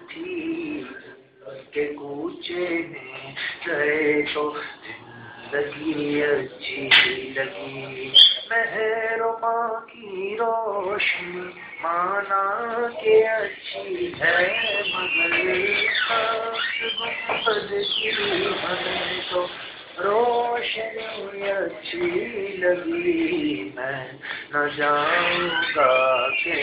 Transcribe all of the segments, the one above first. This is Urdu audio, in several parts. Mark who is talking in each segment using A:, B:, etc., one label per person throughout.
A: تھی کے کوچے میں گئے تو زندگی اچھی لگی، مہر و ماں کی روشنی مانا کہ اچھی ہے، مگر خاص گنبد کی ہمیں تو روشنی اچھی لگی، میں نہ جاؤں گا کہ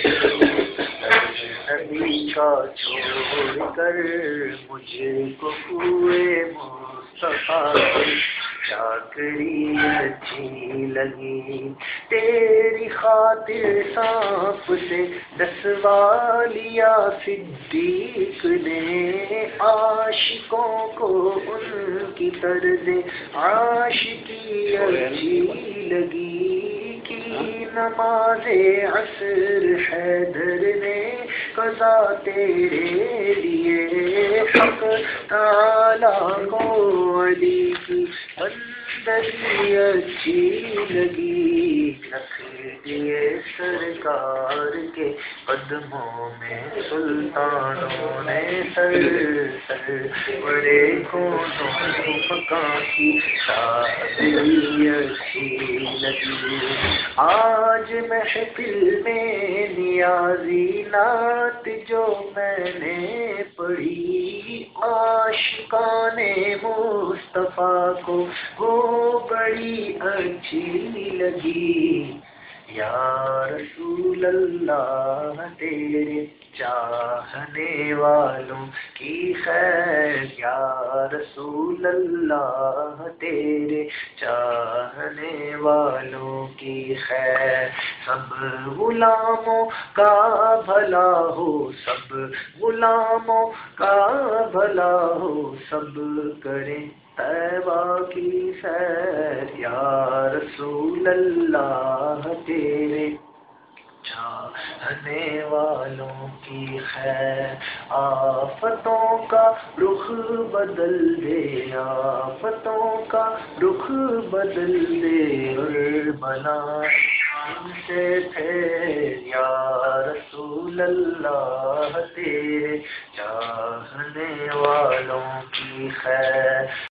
A: نبی کا چھوڑ کر مجھ کو کوئے مصطفیٰ کی چاکری اچھی لگی، تیری خاطر سانپ سے ڈسوا لیا صدیق نے، عاشقوں کو ان کی طرز عاشقی اچھی لگی، کی نماز عصر حیدر نے قضا تیرے لیے، حق تعالیٰ کو علی کی بندگی اچھی لگی، رکھ دیے سرکار کے قدموں میں سلطانوں نے سر بڑے کونوں مکان کی شادی اچھی لگی، آج محفل میں نیازی نعت جو میں نے پڑھی، عاشقان مصطفیٰ کو وہ بڑی اچھی لگی، یا رسول اللہ تیرے چاہنے والوں کی خیر، یا رسول اللہ تیرے چاہنے والوں کی خیر، سب غلاموں کا بھلا ہو، سب غلاموں کا بھلا ہو، سب کریں طیبہ کی سیر، یا رسول اللہ تیرے چاہنے والوں کی خیر، آفتوں کا رخ بدل دے، آفتوں کا رخ بدل دے، اور بنا ان سے پھر، یا رسول اللہ تیرے چاہنے والوں کی خیر۔